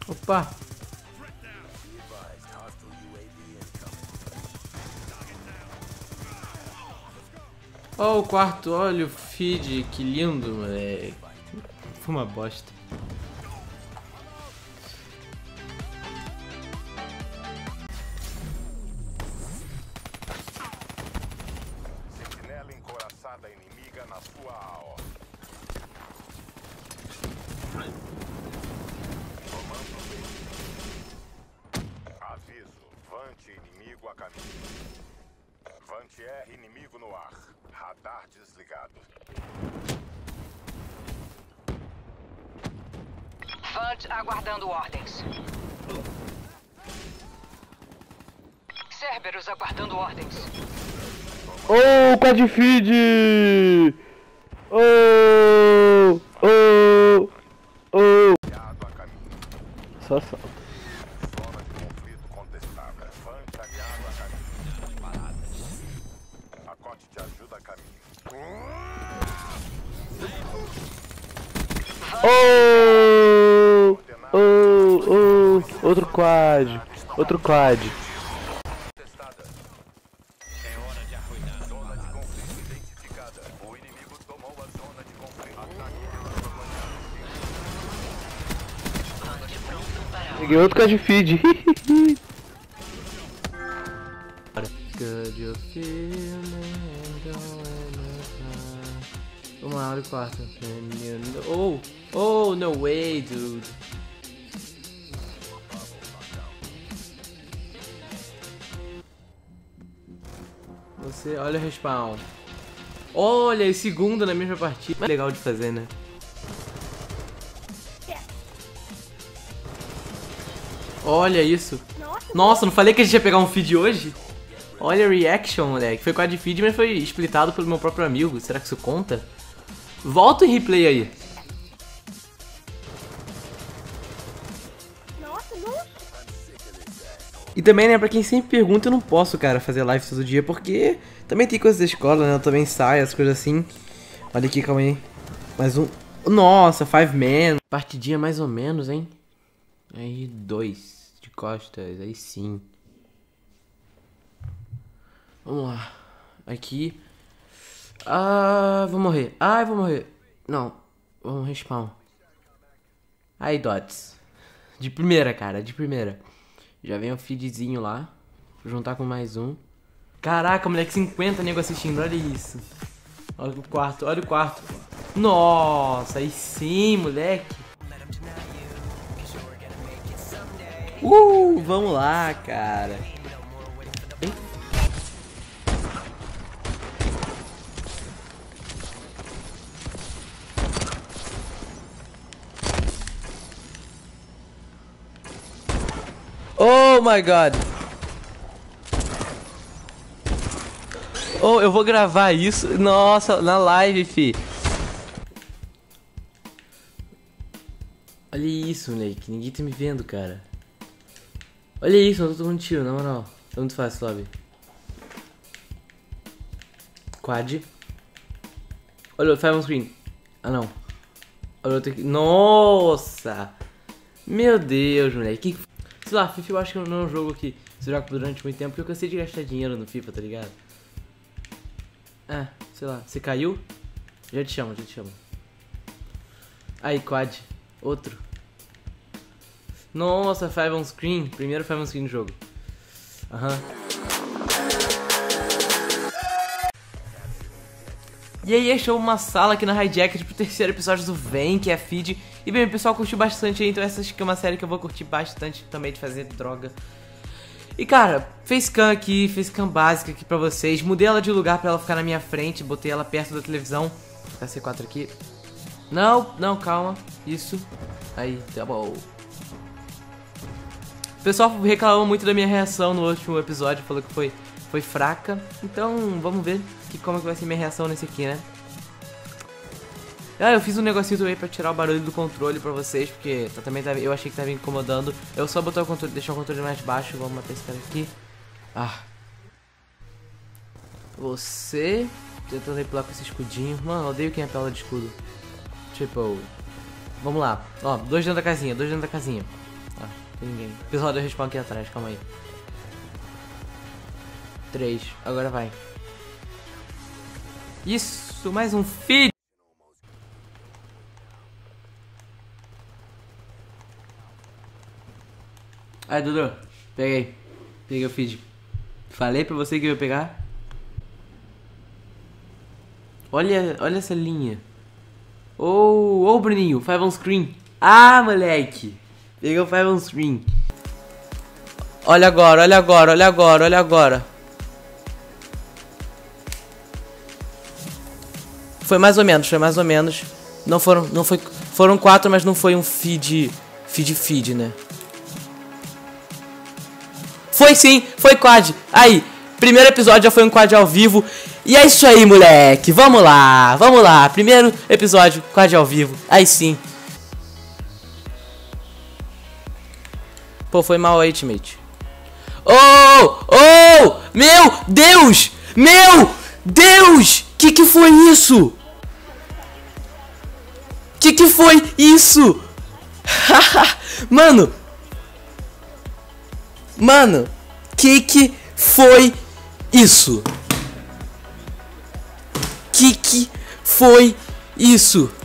Opa! Ó o quarto, olha o feed, que lindo, moleque. Foi uma bosta. Sentinela encoraçada inimiga na sua AO. Aviso, Vante inimigo a caminho. Vante R inimigo no ar. Radar desligado. Vant aguardando ordens. Cerberus aguardando ordens. Oh, quad feed! Oh, oh, oh. Aliado a caminho. Só salta. Zona de conflito contestada. Vante aliado a caminho. Paradas. Pacote de ajuda a caminho. Oh, oh, oh. Outro quad. Outro quad. Contestada. É hora de arruinar. Zona de conflito identificada. O inimigo tomou a zona de conflito. Ataque. Peguei outro quad feed. Good you feeling going on. Vamos lá, olha o quarto. Oh! Oh, no way, dude. Você, olha o respawn. Olha, e segundo na mesma partida. Legal de fazer, né? Olha isso. Nossa, não falei que a gente ia pegar um feed hoje? Olha a reaction, moleque. Foi quad feed, mas foi splitado pelo meu próprio amigo. Será que isso conta? Volta o replay aí. E também, né, pra quem sempre pergunta, eu não posso, cara, fazer live todo dia, porque também tem coisas da escola, né, eu também saio, as coisas assim. Olha aqui, calma aí. Mais um. Nossa, 5 man. Partidinha mais ou menos, hein. Aí, 2 de costas, aí sim. Vamos lá. Aqui. Ah, vou morrer. Ai, vou morrer. Não, vamos respawn. Aí, dots. De primeira, cara, de primeira. Já vem o feedzinho lá. Vou juntar com mais um. Caraca, moleque, 50 nego assistindo, olha isso. Olha o quarto, olha o quarto. Nossa, aí sim, moleque. Vamos lá, cara. Oh my god. Oh, eu vou gravar isso. Nossa, na live, fi. Olha isso, moleque. Ninguém tá me vendo, cara. Olha isso, eu tô tomando tiro, na moral. É muito fácil, lobby. Quad. Olha o Fire on Screen. Ah, não. Olha o outro aqui. Nossa. Meu Deus, moleque. Sei lá, FIFA eu acho que não é um jogo que se joga durante muito tempo, porque eu cansei de gastar dinheiro no FIFA, tá ligado? Ah, sei lá, você caiu? Já te chamo, já te chamo. Aí, quad. Outro. Nossa, 5 on screen. Primeiro 5 on screen no jogo. Aham. E aí, achou uma sala aqui na Hijacked pro terceiro episódio do Vem, que é feed. E bem, o pessoal curtiu bastante aí, então essa acho que é uma série que eu vou curtir bastante também de fazer droga. E cara, facecam aqui, facecam básica aqui pra vocês. Mudei ela de lugar pra ela ficar na minha frente, botei ela perto da televisão. Vou C4 aqui. Não, não, calma. Isso. Aí, tá bom. O pessoal reclamou muito da minha reação no último episódio, falou que foi fraca. Então, vamos ver como é que vai ser minha reação nesse aqui, né? Ah, eu fiz um negocinho também pra tirar o barulho do controle pra vocês, porque eu achei que tava incomodando. Eu só botar o controle, deixar o controle mais baixo. Vamos matar esse cara aqui. Ah. Você... Tentando repilar com esse escudinho. Mano, eu odeio quem apela de escudo. Tipo... Vamos lá. Ó, dois dentro da casinha, dois dentro da casinha. Ah, tem ninguém. O pessoal deu respawn aqui atrás, calma aí. 3, agora vai. Isso, mais um feed. Aí, Dudu, peguei. Peguei o feed. Falei pra você que eu ia pegar. Olha essa linha. Ô, Bruninho, 5 on screen. Ah, moleque. Peguei o 5 on screen. Olha agora, olha agora, olha agora, olha agora. Foi mais ou menos, foi mais ou menos. Não foi, foram 4, mas não foi um feed, né? Foi sim, foi quad. Aí, primeiro episódio já foi um quad ao vivo. E é isso aí, moleque. Vamos lá, vamos lá. Primeiro episódio, quad ao vivo. Aí sim. Pô, foi mal aí, teammate. Oh, meu Deus, meu Deus. Que foi isso? Que foi isso? Mano, que foi isso? Que foi isso?